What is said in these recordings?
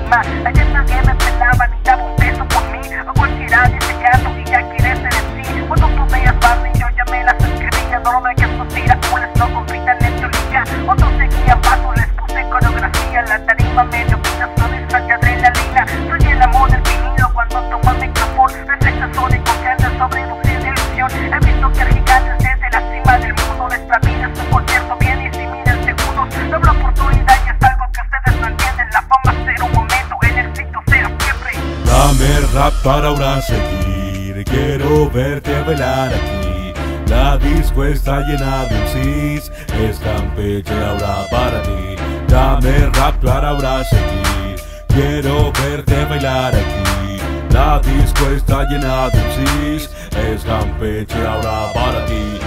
tarima. Ayer nadie me pelaba ni daba un peso por mí. A cualquiera dice gato y ya quiere ser en sí. Cuando tú veías Barney yo ya me las escribía. No me que sus tiracules no compitan en tu liga. Otros seguían pasos, les puse coreografía. La tarima me dio vida, suave, de adrenalina. Soy el amor del vinilo cuando tomo el micrófono. Reflexa son y confianza sobre lucir de ilusión. He visto que gigantes desde la cima del mundo. Nuestra vida es un concierto bien y si miran segundos. No habrá oportunidad y es algo que ustedes no entienden. La fama será un momento, el éxito será siempre. Dame rap para ahora seguir. Quiero verte bailar aquí. La disco está llena de MCs. Es Campeche ahora para ti. Dame rap para ahora seguir. Quiero verte bailar aquí. La disco está llena de MCs. Es Campeche ahora para ti.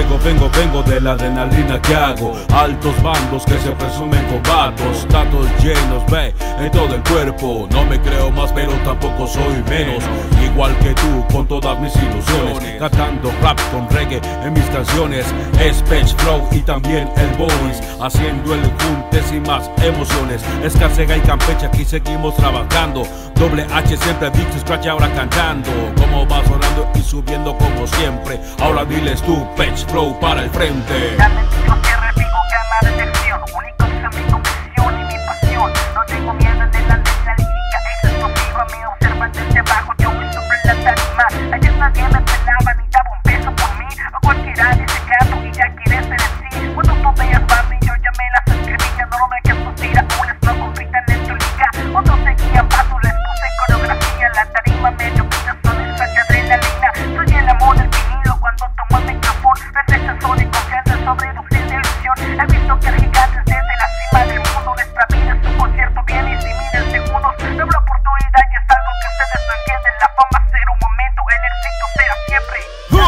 Vengo de la adrenalina que hago. Altos bandos que se presumen con vatos. Datos llenos, ve, en todo el cuerpo. No me creo más pero tampoco soy menos. Igual que tú con todas mis ilusiones. Cantando rap con reggae en mis canciones. Es Pech Flow y también el Boris. Haciendo el junte sin más emociones. Escasega y Campeche aquí seguimos trabajando. Doble H siempre Dixie Scratch ahora cantando. Como va sonando y subiendo como siempre. Ahora diles tú, Pech Flow para el frente. Dame el micro, cierre, pico, cámara de acción. Único son mi convicción y mi pasión. No tengo miedo de la lírica es explosiva. Me observan desde abajo, yo voy sobre la tarima. Ayer nadie me pelaba ni daba un peso por mí. A cualquiera dice gato y ya quiere ser en sí. Cuando tú veías Barney yo ya me las escribía. No me que sus tiracules no compitan en tu liga. Otros seguían pasos, les puse coreografía. La tarima me dio vida, son de adrenalina. Soy el amor del vinilo cuando tomo el micrófono. Reflexa son y confianza sobre lucir de ilusión. He visto que gigantes desde la cima del mundo. Nuestra vida es un concierto bien y si miren segundos. No habrá oportunidad y es algo que ustedes no entienden. La fama será un momento, el éxito será siempre.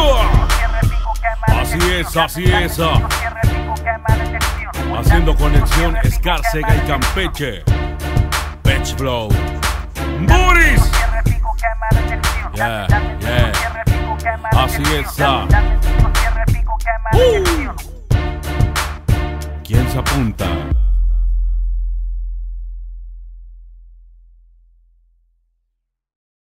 Así es. Haciendo conexión Escárcega y Campeche. Pech Flow. Boris. Yeah. Así es. ¿Quién se apunta?